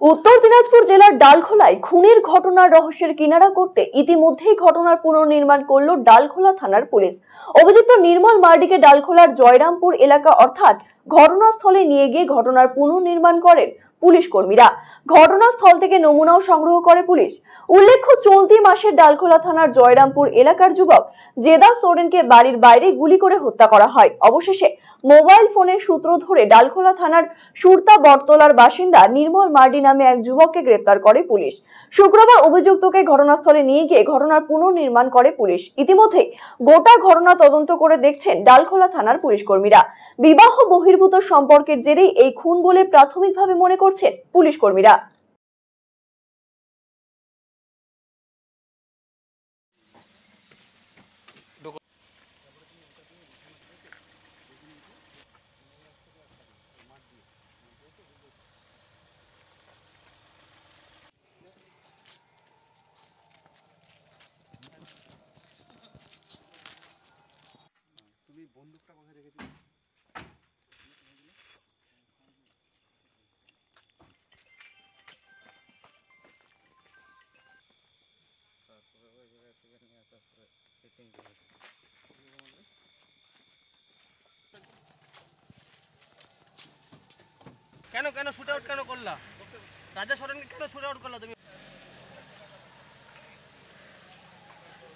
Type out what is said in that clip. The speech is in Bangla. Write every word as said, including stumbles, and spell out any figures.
উত্তর দিনাজপুর জেলার ডালখোলায় খুনের ঘটনার রহস্যের কিনারা করতে ইতিমধ্যেই ঘটনার পুনর্নির্মাণ করল ডালখোলা থানার পুলিশ। অভিযুক্ত নির্মল মার্ডিকে ডালখোলার জয়রামপুর এলাকা অর্থাৎ ঘটনাস্থলে নিয়ে গিয়ে ঘটনার পুনর্নির্মাণ করেন পুলিশ কর্মীরা। ঘটনাস্থল থেকে নমুনাও সংগ্রহ করে পুলিশ। উল্লেখ্য, চলতি মাসের ডালখোলা থানার জয়রামপুর এলাকার যুবক জেদা সোরেনকে বাড়ির বাইরে গুলি করে হত্যা করা হয়। অবশেষে মোবাইল ফোনের সূত্র ধরে ডালখোলা থানার সুরতা বটতলার বাসিন্দা নির্মল মার্ডি নামে এক যুবককে গ্রেফতার করে পুলিশ। শুক্রবার অভিযুক্তকে ঘটনাস্থলে নিয়ে গিয়ে ঘটনার পুনর্নির্মাণ করে পুলিশ। ইতিমধ্যে গোটা ঘটনা তদন্ত করে দেখছেন ডালখোলা থানার পুলিশ কর্মীরা। বিবাহ বহির্ভূত সম্পর্কের জেরেই এই খুন বলে প্রাথমিকভাবে মনে করছেন পুলিশ কর্মীরা। তুমি বন্দুকটা কোথায় রেখেছিলে? তারপরে ওই জায়গা থেকে নিয়ে আসার পরে সেটিং করেছে। কেন কেন শুট আউট কেন করলা? রাজা সোরেনকে কেন শুট আউট করলা তুমি?